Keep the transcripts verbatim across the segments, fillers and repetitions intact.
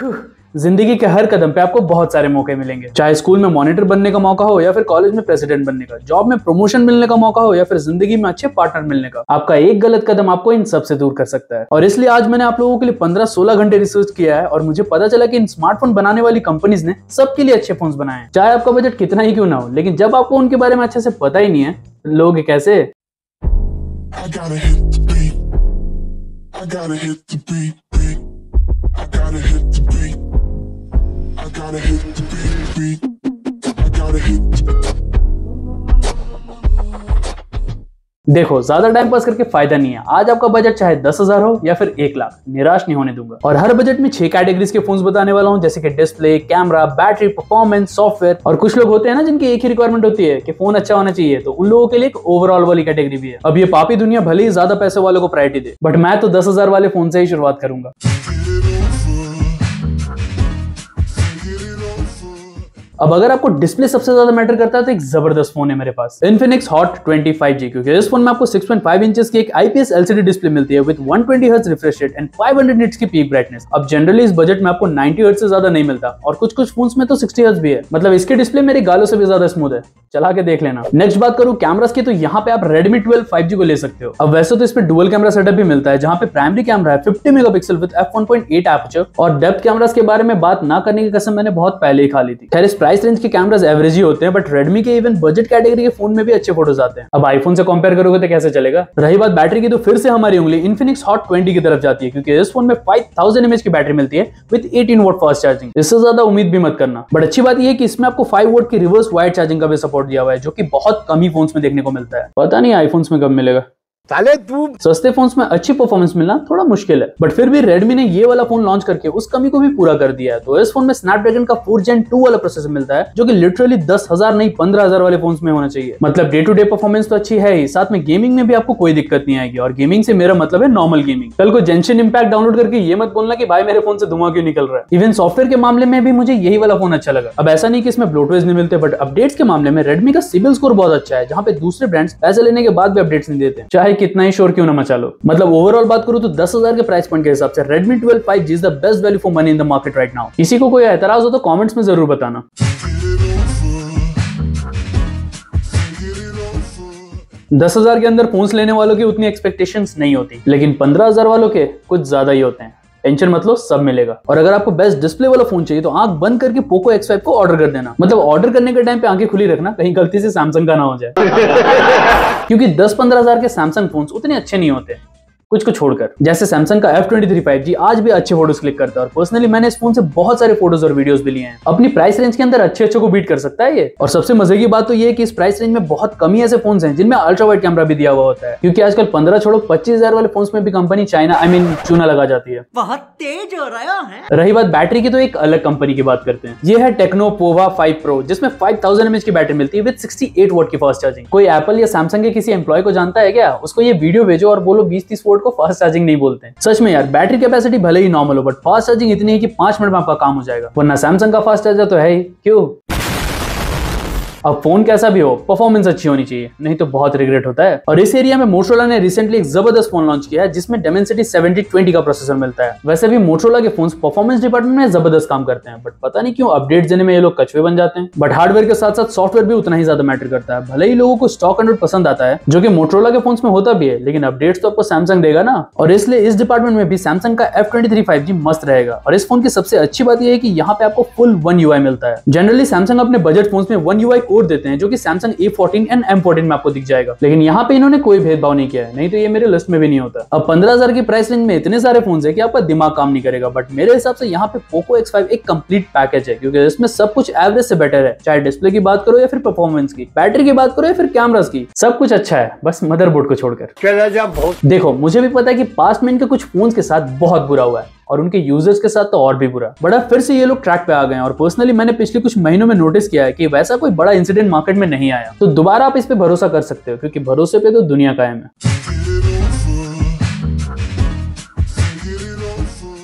जिंदगी के हर कदम पे आपको बहुत सारे मौके मिलेंगे, चाहे स्कूल में मॉनिटर बनने का मौका हो या फिर कॉलेज में प्रेसिडेंट बनने का, जॉब में प्रमोशन मिलने का मौका हो या फिर जिंदगी में अच्छे पार्टनर मिलने का। आपका एक गलत कदम आपको इन सब से दूर कर सकता है। और इसलिए आज मैंने आप लोगों के लिए पंद्रह सोलह घंटे रिसर्च किया है और मुझे पता चला कि इन स्मार्टफोन बनाने वाली कंपनीज ने सबके लिए अच्छे फोन बनाए हैं, चाहे आपका बजट कितना ही क्यों ना हो। लेकिन जब आपको उनके बारे में अच्छे से पता ही नहीं है, लोगे कैसे? I gotta hit the beat, beat. I gotta hit the beat. I gotta hit the beat, beat. I gotta hit the... देखो, ज्यादा टाइम पास करके फायदा नहीं है। आज आपका बजट चाहे दस हजार हो या फिर एक लाख, निराश नहीं होने दूंगा। और हर बजट में छह कैटेगरीज के फोन्स बताने वाला हूँ, जैसे कि display, camera, battery, performance, software. और कुछ लोग होते हैं ना जिनकी एक ही रिक्वायरमेंट होती है कि फोन अच्छा होना चाहिए, तो उन लोगों के लिए एक ओवरऑल वाली कैटेगरी भी है। अब ये पापी दुनिया भले ही ज्यादा पैसे वालों को प्रायोरिटी दे, बट मैं तो दस हजार वाले फोन से ही शुरुआत करूंगा। अब अगर आपको डिस्प्ले सबसे ज्यादा मैटर करता है तो एक जबरदस्त फोन है मेरे पास, Infinix Hot twenty five G, क्योंकि इस फोन में आपको सिक्स पॉइंट फाइव इंचेस की एक आईपीएस एलसीडी डिस्प्ले मिलती है with one twenty hertz refresh rate and five hundred nits की पीक ब्राइटनेस। अब जनरली इस बजट में आपको नाइंटी हर्ट्ज से ज्यादा नहीं मिलता और कुछ कुछ फोन्स में तो सिक्सटी हर्ट्ज भी है। मतलब इसके डिस्प्ले मेरे गालों से भी ज्यादा स्मूथ है, चला के देख लेना। नेक्स्ट बात करूं कैमरास की, तो यहाँ पे आप Redmi ट्वेल्व फाइव जी को ले सकते हो। अब वैसे तो इस पे डुअल कैमरा सेटअप भी मिलता है, जहाँ पे प्राइमरी कैमरा है fifty megapixel with F one point eight aperture, और डेप्थ कैमरास के बारे में बात ना करने की कसम मैंने बहुत पहले ही खा ली थी। खैर इस प्राइस रेंज के कैमरास एवरेज ही होते हैं, बट Redmi के इवन बजट कैटेगरी के फोन में भी अच्छे फोटोज आते हैं। अब आईफोन से कंपेयर करोगे तो कैसे चलेगा। रही बात बैटरी की, तो फिर से हमारी उंगली Infinix Hot ट्वेंटी की तरफ जाती है, क्योंकि इस फोन में फाइव थाउजेंड एमएच की बैटरी मिलती है with eighteen volt fast charging. इससे ज्यादा उम्मीद भी मत करना। बट अच्छी बात यह है कि इसमें आपको फाइव वोल्ट की रिवर्स वायर्ड चार्जिंग का भी सपोर्ट दिया हुआ है, जो कि बहुत कम ही फोन्स में देखने को मिलता है। पता नहीं आईफोन्स में कब मिलेगा। साले तू सस्ते फोन्स में अच्छी परफॉर्मेंस मिलना थोड़ा मुश्किल है, बट फिर भी Redmi ने ये वाला फोन लॉन्च करके उस कमी को भी पूरा कर दिया है। तो इस फोन में स्नैपड्रैगन का फोर जेन टू वाला प्रोसेसर मिलता है, जो कि लिटरली दस हजार नहीं पंद्रह हजार वाले फोन्स में होना चाहिए। मतलब डे टू डे परफॉर्मेंस तो अच्छी है ही, साथ में गेमिंग में भी आपको कोई दिक्कत नहीं आएगी। और गेमिंग से मेरा मतलब है नॉर्मल गेमिंग। कल को जेंशिन इंपैक्ट डाउनलोड करके ये मत बोलना कि भाई मेरे फोन से धुआं क्यों निकल रहा है। इवन सॉफ्टवेयर के मामले में भी मुझे यही वाला फोन अच्छा लगा। अब ऐसा नहीं कि इसमें ब्लोटवेयर नहीं मिलते, बट अपडेट्स के मामले में Redmi का सिबिल स्कोर बहुत अच्छा है, जहाँ पे दूसरे ब्रांड्स पैसे लेने के बाद भी अपडेट्स नहीं देते, चाहे कितना ही शोर क्यों मचा लो। मतलब ओवरऑल बात करूं तो दस हजार के प्राइस पॉइंट के हिसाब से Redmi twelve five G is the best value for money in the market right now. किसी को कोई एतराज हो तो कमेंट्स में जरूर बताना। दस हजार के अंदर फोन्स लेने वालों की उतनी एक्सपेक्टेशंस नहीं होती, लेकिन पंद्रह हजार वालों के कुछ ज्यादा ही होते हैं। टेंशन मत लो, सब मिलेगा। और अगर आपको बेस्ट डिस्प्ले वाला फोन चाहिए तो आंख बंद करके पोको एक्स फाइव को ऑर्डर कर देना। मतलब ऑर्डर करने के टाइम पे आंखें खुली रखना, कहीं गलती से सैमसंग का ना हो जाए। क्योंकि दस पंद्रह हजार के सैमसंग फोन्स उतने अच्छे नहीं होते, कुछ को छोड़कर। जैसे सैमसंग का F twenty three five G आज भी अच्छे फोटोज क्लिक करता है, और पर्सनली मैंने इस फोन से बहुत सारे फोटोज और वीडियोस भी लिए हैं। अपनी प्राइस रेंज के अंदर अच्छे अच्छे को बीट कर सकता है ये। और सबसे मजे की बात तो ये है कि इस प्राइस रेंज में बहुत कम ही ऐसे फोन्स हैं जिनमें अल्ट्रा वाइड कैमरा भी दिया हुआ होता है, क्योंकि आजकल पंद्रह छोड़ो पच्चीस हजार वाले फोन्स में भी कंपनी चाइना आई मीन चूना लगा जाती है। बहुत तेज हो रहा है। रही बात बैटरी की, तो एक अलग कंपनी की बात करते हैं। ये है टेक्नो पोवा फाइव प्रो, जिसमें फाइव थाउजेंड एमएच की बैटरी मिलती है विद सिक्सटी एट वोल्ट की फास्ट चार्जिंग। कोई एप्पल या सैमसंग के किसी एम्प्लॉय को जानता है क्या? उसको ये वीडियो भेजो और बोलो बीस तीस वोल्ट को फास्ट चार्जिंग नहीं बोलते हैं। सच में यार, बैटरी कैपेसिटी भले ही नॉर्मल हो, बट फास्ट चार्जिंग इतनी है कि पांच मिनट में आपका काम हो जाएगा। वरना सैमसंग का फास्ट चार्जर तो है ही, क्यों? अब फोन कैसा भी हो, परफॉर्मेंस अच्छी होनी चाहिए, नहीं तो बहुत रिग्रेट होता है। और इस एरिया में मोटोरोला ने रिसेंटली एक जबरदस्त फोन लॉन्च किया है, जिसमें Dimensity सेवेंटी ट्वेंटी का प्रोसेसर मिलता है। वैसे भी मोटोरोला के फोन्स परफॉर्मेंस डिपार्टमेंट में जबरदस्त काम करते हैं, बट पता नहीं क्यों अपडेट देने में ये लोग कछुए बन जाते हैं। बट हार्डवेयर के साथ साथ सॉफ्टवेयर भी उतना ही ज्यादा मैटर करता है। भले ही लोगों को स्टॉक एंड्रॉइड पसंद आता है, जो कि मोटोरोला के फोन्स में होता भी है, लेकिन अपडेट्स तो आपको सैमसंग देगा ना। और इसलिए इस डिपार्टमेंट में भी सैमसंग का F twenty three five G मस्त रहेगा। और इस फोन की सबसे अच्छी बात यह है कि यहाँ पे आपको फुल वन यूआई मिलता है। जनरली सैमसंग अपने बजट फोन्स में वन यूआई कोड देते हैं, जो कि Samsung A fourteen and M fourteen में आपको दिख जाएगा, लेकिन यहाँ पे इन्होंने कोई भेदभाव नहीं किया है, नहीं तो ये मेरे लिस्ट में भी नहीं होता। अब पंद्रह हजार की प्राइस रेंज में इतने सारे फोन है कि आपका दिमाग काम नहीं करेगा, बट मेरे हिसाब से यहाँ पे पोको एक्स फाइव एक कंप्लीट पैकेज है, क्योंकि इसमें सब कुछ एवरेज से बेटर है। चाहे डिस्प्ले की बात करो या फिर परफॉर्मेंस की, बैटरी की बात करो या फिर कैमरास की, सब कुछ अच्छा है, बस मदरबोर्ड को छोड़कर। देखो मुझे भी पता है कि पास्ट में इनके कुछ फोन के साथ बहुत बुरा हुआ है, और उनके यूजर्स के साथ तो और भी बुरा। बट अब फिर से ये लोग ट्रैक पे आ गए हैं, और पर्सनली मैंने पिछले कुछ महीनों में नोटिस किया है कि वैसा कोई बड़ा इंसिडेंट मार्केट में नहीं आया। तो दोबारा आप इस पे भरोसा कर सकते हो, क्योंकि भरोसे पे तो दुनिया कायम है।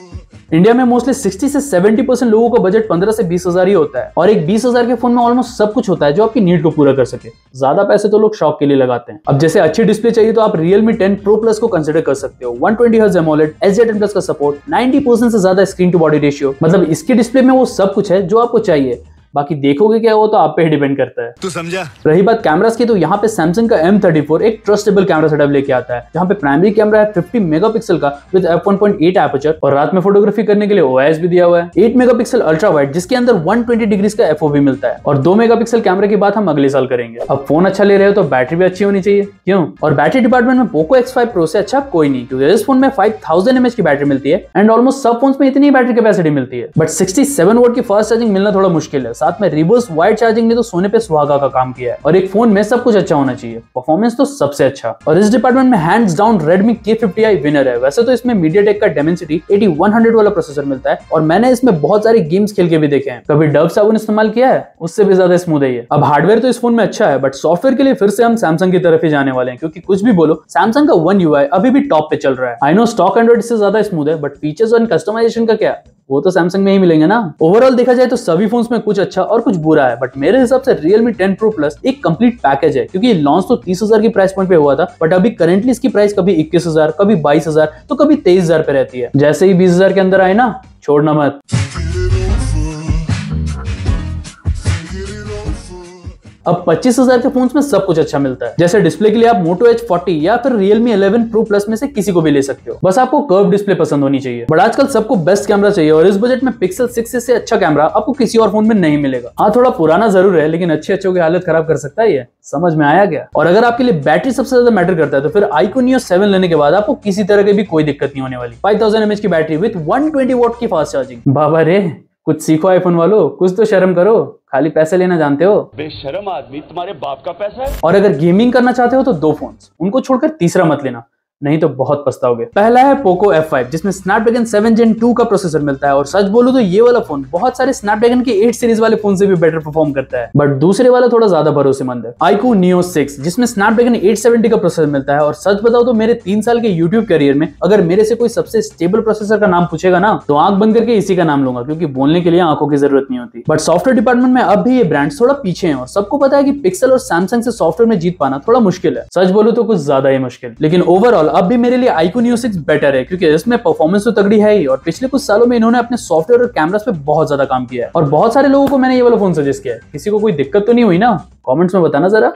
इंडिया में मोस्टली सिक्सटी से सेवेंटी परसेंट लोगों का बजट पंद्रह से बीस हजार ही होता है और एक बीस हजार के फोन में ऑलमोस्ट सब कुछ होता है जो आपकी नीड को पूरा कर सके। ज्यादा पैसे तो लोग शौक के लिए लगाते हैं। अब जैसे अच्छी डिस्प्ले चाहिए तो आप Realme टेन Pro Plus को कंसीडर कर सकते हो। One twenty hertz AMOLED, H D ten plus का सपोर्ट, नाइंटी परसेंट से ज्यादा स्क्रीन टू बॉडी रेशियो, मतलब इसकी डिस्प्ले में वो सब कुछ है जो आपको चाहिए। बाकी देखोगे क्या वो तो आप पे ही डिपेंड करता है। तू समझा? रही बात कैमरास की तो यहाँ पे सैमसंग का एम थर्टी फोर एक ट्रस्टेबल कैमरा सेटअप लेके आता है जहाँ पे प्राइमरी कैमरा है फिफ्टी मेगापिक्सल का with F one point eight aperture और रात में फोटोग्राफी करने के लिए ओ आई एस भी दिया हुआ है। एट मेगापिक्सल अल्ट्रा वाइड जिसके अंदर वन ट्वेंटी डिग्रीज का एफ ओ वी मिलता है और टू मेगापिक्सल कैमरा की बात हम अगले साल करेंगे। अब फोन अच्छा ले रहे हो तो बैटरी भी अच्छी होनी चाहिए। क्यों? और बैटरी डिपार्टमेंट में पोको एक्स फाइव प्रो से अच्छा कोई नहीं, क्योंकि इस फोन में फाइव थाउजेंड एमएच की बैटरी मिलती है एंड ऑलमोस्ट सब फोन्स में इतनी बैटरी कैपेसिटी मिलती है। बट सिक्सटी सेवन वोल्ट की फास्ट चार्जिंग मिलना थोड़ा मुश्किल है। साथ में रिवर्स वाइड चार्जिंग ने तो सोने पे सुहागा का काम किया है और एक फोन में सब कुछ अच्छा होना चाहिए, परफॉर्मेंस तो सबसे अच्छा। और इस डिपार्टमेंट में hands down Redmi K fifty i winner है। वैसे तो इसमें MediaTek का Dimensity एटी वन हंड्रेड वाला प्रोसेसर मिलता है और मैंने इसमें बहुत सारे गेम्स खेल के भी देखे हैं। कभी डव साबुन इस्तेमाल किया है? उससे भी ज्यादा स्मूथ है ये। अब हार्डवेयर तो इस फोन में अच्छा है बट सॉफ्टवेयर के लिए फिर से हम सैमसंग की तरफ ही जाने वाले हैं, क्योंकि कुछ भी बोलो सैमसंग का वन यूआई अभी भी टॉप पे चल रहा है। आई नो स्टॉक एंड्रॉइड से ज्यादा स्मूथ है बट फीचर्स और कस्टमाइजेशन का क्या, वो तो सैमसंग में ही मिलेंगे ना। ओवरऑल देखा जाए तो सभी फोन्स में कुछ अच्छा और कुछ बुरा है, बट मेरे हिसाब से Realme टेन Pro Plus एक कंप्लीट पैकेज है, क्योंकि लॉन्च तो तीस हजार की प्राइस पॉइंट पे हुआ था बट अभी करंटली इसकी प्राइस कभी इक्कीस हजार, कभी बाईस हजार तो कभी तेईस हजार पे रहती है। जैसे ही बीस हजार के अंदर आए ना, छोड़ना मत। अब पच्चीस हजार के फोन्स में सब कुछ अच्छा मिलता है। जैसे डिस्प्ले के लिए आप Moto एच फोर्टी या फिर Realme इलेवन Pro Plus में से किसी को भी ले सकते हो, बस आपको कर्व डिस्प्ले पसंद होनी चाहिए। बट आजकल सबको बेस्ट कैमरा चाहिए और इस बजट में पिक्सल सिक्स से अच्छा कैमरा आपको किसी और फोन में नहीं मिलेगा। हाँ, थोड़ा पुराना जरूर है लेकिन अच्छे अच्छों की हालत खराब कर सकता है ये। समझ में आया क्या? और अगर आपके लिए बैटरी सबसे ज्यादा मैटर करता है तो फिर iQOO Neo सेवन लेने के बाद आपको किसी तरह की भी कोई दिक्कत नहीं होने वाली। फाइव थाउजेंड एमएच की battery with one twenty watt की फास्ट चार्जिंग। बाबा रे, कुछ सीखो आईफोन वालों, कुछ तो शर्म करो, खाली पैसे लेना जानते हो। बेशरम आदमी, तुम्हारे बाप का पैसा है। और अगर गेमिंग करना चाहते हो तो दो फोन्स, उनको छोड़कर तीसरा मत लेना, नहीं तो बहुत पछताओगे। पहला है पोको एफ फाइव जिसमें स्नैपड्रैगन सेवन जेन टू का प्रोसेसर मिलता है और सच बोलूं तो ये वाला फोन बहुत सारे स्नैपड्रैगन के एट सीरीज वाले फोन से भी बेटर परफॉर्म करता है। बट दूसरे वाला थोड़ा ज्यादा भरोसेमंद है, iQOO Neo सिक्स जिसमें स्नैपड्रैगन एट सेवेंटी का प्रोसेसर मिलता है। और सच बताओ तो मेरे तीन साल के यूट्यूब करियर में अगर मेरे से कोई सबसे स्टेबल प्रोसेसर का नाम पूछेगा ना तो आंख बंद करके इसी का नाम लूंगा, क्योंकि बोलने के लिए आंखों की जरूरत नहीं होती। बट सॉफ्टवेयर डिपार्टमेंट में अब भी ये ब्रांड्स थोड़ा पीछे हैं और सबको पता है कि पिक्सल और सैमसंग से सॉफ्टवेयर में जीत पाना थोड़ा मुश्किल है। सच बोलूं तो कुछ ज्यादा ही मुश्किल। लेकिन ओवरऑल अब भी मेरे लिए iQOO Neo सिक्स बेटर है, क्योंकि इसमें परफॉर्मेंस तो तगड़ी है ही और पिछले कुछ सालों में इन्होंने अपने सॉफ्टवेयर और कैमरास पे बहुत ज्यादा काम किया है और बहुत सारे लोगों को मैंने ये वाला फोन सजेस्ट किया है। किसी को कोई दिक्कत तो नहीं हुई ना? कमेंट्स में बताना जरा।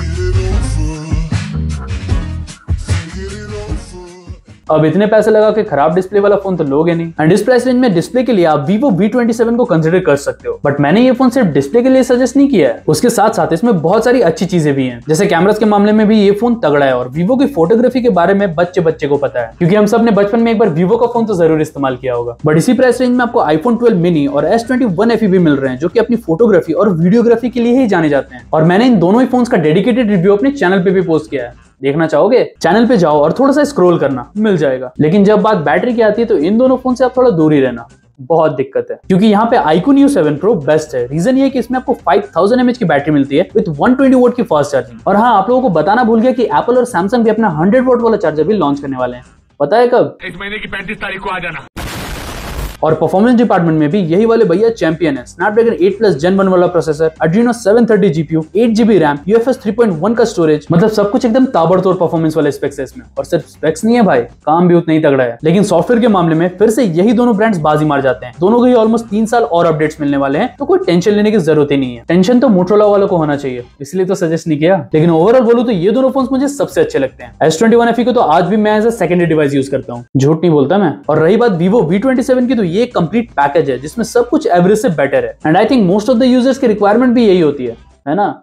अब इतने पैसे लगा के खराब डिस्प्ले वाला फोन तो लोगे नहीं। एंड इस प्राइस रेंज में डिस्प्ले के लिए आप Vivo वी ट्वेंटी सेवन को कंसीडर कर सकते हो, बट मैंने ये फोन सिर्फ डिस्प्ले के लिए सजेस्ट नहीं किया है। उसके साथ साथ इसमें बहुत सारी अच्छी चीजें भी हैं, जैसे कैमरास के मामले में भी ये फोन तगड़ा है और Vivo की फोटोग्राफी के बारे में बच्चे बच्चे को पता है, क्योंकि हम सब ने बचपन में एक बार Vivo का फोन तो जरूर इस्तेमाल किया होगा। बट इसी प्राइस रेंज में आपको आईफोन ट्वेल्व मिनी और S twenty one F E भी मिल रहे हैं, जो कि अपनी फोटोग्राफी और वीडियोग्राफी के लिए ही जाने जाते हैं। और मैंने इन दोनों ही फोन का डेडिकेटेड रिव्यू अपने चैनल पे भी पोस्ट किया है, देखना चाहोगे? चैनल पे जाओ और थोड़ा सा स्क्रॉल करना, मिल जाएगा। लेकिन जब बात बैटरी की आती है तो इन दोनों फोन से आप थोड़ा दूर ही रहना, बहुत दिक्कत है, क्योंकि यहाँ पे iQOO Neo seven Pro best है। रीजन ये है कि इसमें आपको फाइव थाउजेंड एमएच की बैटरी मिलती है विद वन ट्वेंटी वोल्ट की फास्ट चार्जिंग। और हाँ, आप लोगों को बताना भूल गया कि एप्पल और सैमसंग भी अपना हंड्रेड वोल्ट वाला चार्जर भी लॉन्च करने वाले हैं। पता है कब? इस महीने की पैंतीस तारीख को आ जाना। और परफॉर्मेंस डिपार्टमेंट में भी यही वाले भैया चैंपियन है। Snapdragon eight plus gen one वाला processor, Adreno seven thirty GPU, eight GB RAM, U F S three point one का स्टोरेज, मतलब सब कुछ एकदम ताबड़तोड़ परफॉर्मेंस वाले स्पेक्स है इसमें। और सिर्फ स्पेक्स नहीं है भाई, काम भी उतना ही तगड़ा है। लेकिन सॉफ्टवेयर के मामले में फिर से यही दोनों ब्रांड्स बाजी मार जाते हैं। दोनों को ही ऑलमोस्ट तीन साल और अपडेट्स मिलने वाले हैं, तो कोई टेंशन लेने की जरूरत ही नहीं है। टेंशन तो मोटोरोला वालों को होना चाहिए, इसलिए तो सजेस्ट नहीं किया। लेकिन ओवरऑल बोलूं तो ये दोनों फोन मुझे सबसे अच्छे लगते हैं। S twenty one F E को तो आज भी मैं as a secondary device use करता हूँ, झूठ नहीं बोलता मैं। और रही बात Vivo वी ट्वेंटी सेवन की, तो ये कंप्लीट पैकेज है जिसमें सब कुछ एवरेज से बेटर है। And I think most of the users की रिक्वायरमेंट भी यही होती है, है ना?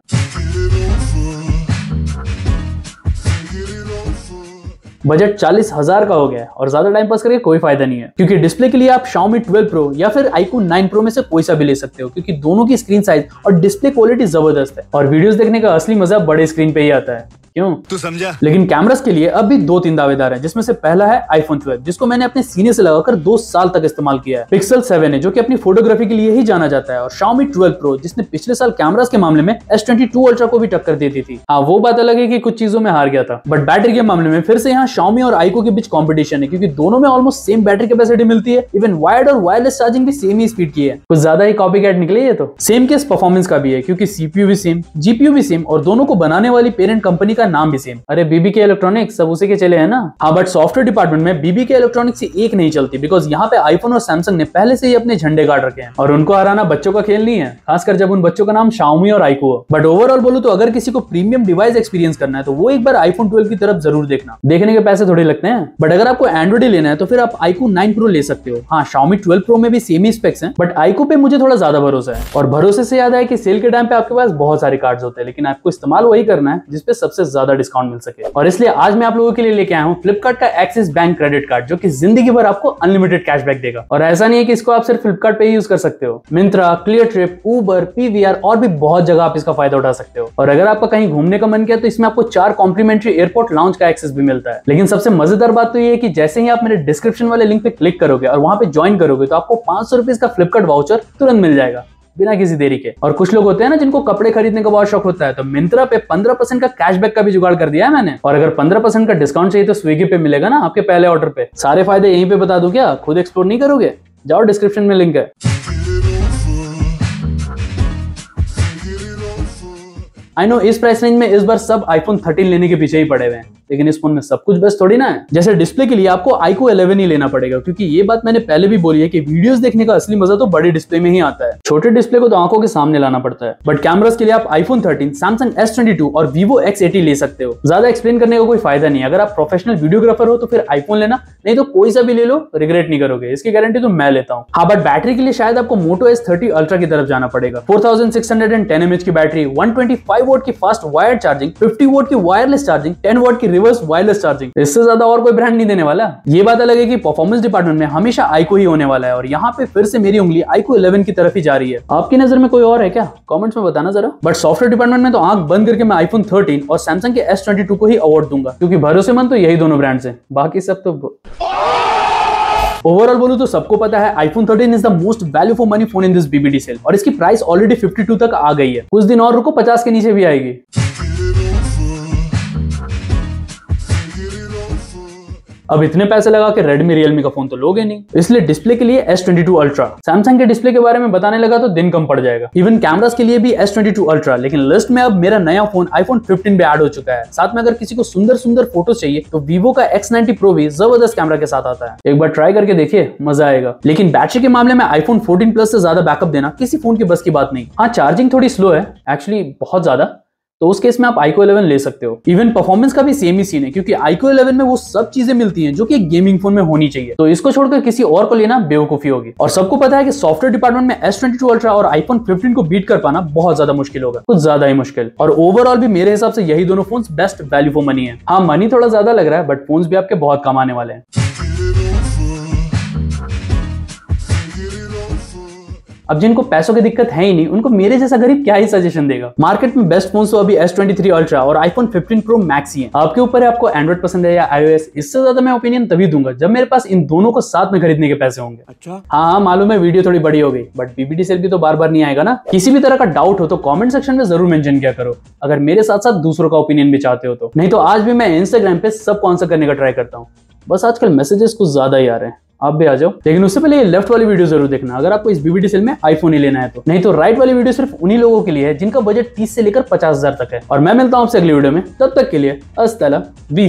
बजट चालीस हजार का हो गया है और ज्यादा टाइम पास करके कोई फायदा नहीं है, क्योंकि डिस्प्ले के लिए आप Xiaomi ट्वेल्व Pro या फिर iQOO नाइन Pro में से कोई सा भी ले सकते हो, क्योंकि दोनों की स्क्रीन साइज और डिस्प्ले क्वालिटी जबरदस्त है। और वीडियोस देखने का असली मजा बड़े स्क्रीन पे ही आता है। क्यों तू समझा। लेकिन कैमरास के लिए अब भी दो तीन दावेदार हैं, जिसमें से पहला है आईफोन ट्वेल्व, जिसको मैंने अपने सीने से लगाकर दो साल तक इस्तेमाल किया है। पिक्सल सेवन है जो कि अपनी फोटोग्राफी के लिए ही जाना जाता है, और Xiaomi ट्वेल्व प्रो जिसने पिछले साल कैमरास के मामले में एस ट्वेंटी टू अल्ट्रा को भी टक्कर दे दी थी। हाँ, वो बात अलग है कि कुछ चीजों में हार गया था, बट बैटरी के मामले में फिर से यहाँ Xiaomi और आईको के बीच कंपटीशन है, क्योंकि दोनों में ऑलमोस्ट सेम बैटरी कैपेसिटी मिलती है। इवन वायर्ड और वायरलेस चार्जिंग भी सेम ही स्पीड की है। कुछ ज्यादा ही कॉपी कैट निकले ये तो। सेम केस परफॉर्मेंस का भी है, क्योंकि सीपीयू भी सेम, जीपीयू भी सेम, और दोनों को बनाने वाली पेरेंट कंपनी का नाम भी सेम। अरे बीबीके इलेक्ट्रॉनिक्स, सब उसी के चले हैं ना। हाँ, बट सॉफ्टवेयर डिपार्टमेंट में बीबीके इलेक्ट्रॉनिक्स से एक नहीं चलती, बिकॉज यहाँ पे आईफोन और सैमसंग ने पहले से ही अपने झंडे गाड़ रखे हैं, और उनको हराना बच्चों का खेल नहीं है, खासकर जब उन बच्चों का नाम Xiaomi और आईको हो। बट ओवरऑल बोलूं तो अगर किसी को प्रीमियम डिवाइस एक्सपीरियंस करना है तो वो एक बार आईफोन ट्वेल्व की तरफ जरूर देखना। देखने के पैसे थोड़े लगते हैं, बट अगर आपको एंड्रॉइड ही लेना है तो फिर आप आईको नाइन प्रो ले सकते हो। हाँ, Xiaomi ट्वेल्व प्रो में भी सेम ही स्पेक्स हैं, बट आईको पे मुझे थोड़ा ज्यादा भरोसा है। और भरोसे से याद है कि सेल के टाइम पे आपके पास बहुत सारे कार्ड्स होते हैं, लेकिन आपको इस्तेमाल वही करना है जिसपे सबसे ज्यादा डिस्काउंट मिल सके। और इसलिए आज मैं आप लोगों के लिए लेके आया हूँ फ्लिपकार्ट का एक्सिस बैंक क्रेडिट कार्ड, जो कि जिंदगी भर आपको अनलिमिटेड कैशबैक देगा। और ऐसा नहीं है कि इसको आप सिर्फ फ्लिपकार्ट पे ही यूज कर सकते हो, Myntra, Cleartrip, Uber, PVR और भी बहुत जगह आप इसका फायदा उठा सकते हो। और अगर आपका कहीं घूमने का मन किया तो इसमें आपको चार कॉम्प्लीमेंट्री एयरपोर्ट लाउंज का एक्सेस भी मिलता है। लेकिन सबसे मजेदार बात तो ये है कि जैसे ही आप मेरे डिस्क्रिप्शन वाले लिंक पे क्लिक करोगे और वहां पे ज्वाइन करोगे तो आपको पांच सौ रुपीज का फ्लिपकार्ट वाउचर तुरंत मिल जाएगा, बिना किसी देरी के। और कुछ लोग होते हैं ना जिनको कपड़े खरीदने का बहुत शौक होता है, तो मिंत्रा पे पंद्रह परसेंट का कैशबैक का भी जुगाड़ कर दिया है मैंने। और अगर पंद्रह परसेंट का डिस्काउंट चाहिए तो स्विगी पे मिलेगा ना आपके पहले ऑर्डर पे। सारे फायदे यहीं पे बता दूं क्या, खुद एक्सप्लोर नहीं करोगे? जाओ, डिस्क्रिप्शन में लिंक है। आई नो इस प्राइस रेंज में इस बार सब आईफोन थर्टीन लेने के पीछे ही पड़े हुए हैं, लेकिन इस फोन में सब कुछ बेस्ट थोड़ी ना है। जैसे डिस्प्ले के लिए आपको आईको इलेवन ही लेना पड़ेगा, क्योंकि ये बात मैंने पहले भी बोली है कि वीडियोस देखने का असली मजा तो बड़ी डिस्प्ले में ही आता है, छोटे डिस्प्ले को तो आंखों के सामने लाना पड़ता है। बट कैमरास के लिए आप iPhone thirteen, Samsung S twenty two और वीवो एक्स एटी ले सकते हो। ज्यादा एक्सप्लेन करने का कोई फायदा नहीं। अगर आप प्रोफेशनल वीडियोग्राफर हो तो फिर आईफोन लेना, नहीं तो कोई सा भी ले लो, रिग्रेट नहीं करोगे, इसकी गारंटी तो मैं लेता हूँ। हाँ, बट बैटरी के लिए शायद आपको मोटो एस थर्टी अल्ट्रा की तरफ जाना पड़ेगा। Four thousand six hundred ten mAh की battery, one twenty five watt की fast wired charging, fifty watt की वायरलेस चार्जिंग, टेन वोट की रिवर्स वायरलेस चार्जिंग। इससे ज्यादा और कोई ब्रांड नहीं देने वाला। ये बात अलग है कि परफॉर्मेंस डिपार्टमेंट में हमेशा आईको ही होने वाला है, और यहाँ पे फिर से मेरी उंगली आईको इलेवन की तरफ ही जा रही है। आपकी नजर में कोई और है क्या? कमेंट्स में बताना जरा। बट सॉफ्टवेयर डिपार्टमेंट में तो आंख बंद करके मैं आईफोन थर्टीन और सैमसंग के एस ट्वेंटी टू को ही अवार्ड दूंगा, क्योंकि भरोसेमंद तो यही दोनों ब्रांड्स हैं, बाकी सब तो। ओवरऑल बोलूं तो सबको पता है iPhone thirteen is the most value for money phone in this BBD sale, और इसकी प्राइस ऑलरेडी फिफ्टी टू तक आ गई है। कुछ दिन और रुको, पचास के नीचे भी आएगी। अब इतने पैसे लगा के रेडमी रियलमी का फोन तो लोगे नहीं, इसलिए डिस्प्ले के लिए S twenty two ultra. Samsung के डिस्प्ले के बारे में बताने लगा तो दिन कम पड़ जाएगा। इवन कैमरास के लिए भी एस ट्वेंटी टू अल्ट्रा, लेकिन लिस्ट में अब मेरा नया फोन आईफोन फिफ्टीन पे ऐड हो चुका है। साथ में अगर किसी को सुंदर सुंदर फोटोज चाहिए तो वीवो का एक्स नाइंटी प्रो भी जबरदस्त कैमरा के साथ आता है। एक बार ट्राई करके देखिए, मजा आएगा। लेकिन बैटरी के मामले में आईफोन फोर्टीन प्लस से ज्यादा बैकअप देना किसी फोन की बस की बात नहीं। हाँ, चार्जिंग थोड़ी स्लो है, एक्चुअली बहुत ज्यादा, तो उस केस में आप आईको इलेवन ले सकते हो। इवन परफॉर्मेंस का भी सेम ही सीन है, क्योंकि आईको इलेवन में वो सब चीजें मिलती हैं जो कि एक गेमिंग फोन में होनी चाहिए। तो इसको छोड़कर किसी और को लेना बेवकूफी होगी। और सबको पता है कि सॉफ्टवेयर डिपार्टमेंट में एस ट्वेंटी टू अल्ट्रा और आईफोन फिफ्टीन को बीट कर पाना बहुत ज्यादा मुश्किल होगा, कुछ ज्यादा ही मुश्किल। और ओवरऑल भी मेरे हिसाब से यही दोनों phone best value for money है। हाँ, मनी थोड़ा ज्यादा लग रहा है, बट फोन भी आपके बहुत कम आने वाले हैं। अब जिनको पैसों की दिक्कत है ही नहीं, उनको मेरे जैसा गरीब क्या ही सजेशन देगा। मार्केट में बेस्ट फोन तो अभी एस ट्वेंटी थ्री अल्ट्रा और आईफोन फिफ्टीन प्रो मैक्स ही है। आपके ऊपर है, आपको एंड्रॉइड पसंद है या आईओएस। इससे ज्यादा मैं ओपिनियन तभी दूंगा जब मेरे पास इन दोनों को साथ में खरीदने के पैसे होंगे। अच्छा, हाँ मालूम है वीडियो थोड़ी बड़ी हो गई, बट बीबीडी सेल भी तो बार बार नहीं आएगा ना। किसी भी तरह का डाउट हो तो कॉमेंट सेक्शन में जरूर मेंशन किया करो, अगर मेरे साथ साथ दूसरों का ओपिनियन भी चाहते हो तो। नहीं तो आज भी मैं इंस्टाग्राम पे सबको आंसर करने का ट्राई करता हूँ, बस आजकल मैसेजेस कुछ ज्यादा ही आ रहे हैं। आप भी आ जाओ, लेकिन उससे पहले ये लेफ्ट वाली वीडियो जरूर देखना अगर आपको इस बीबीडी सेल में आईफोन ही लेना है तो। नहीं तो राइट वाली वीडियो सिर्फ उन्हीं लोगों के लिए है जिनका बजट तीस से लेकर पचास हजार तक है। और मैं मिलता हूं आपसे अगली वीडियो में, तब तक के लिए अस्सलाम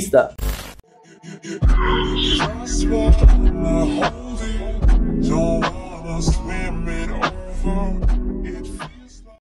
वालेकुम।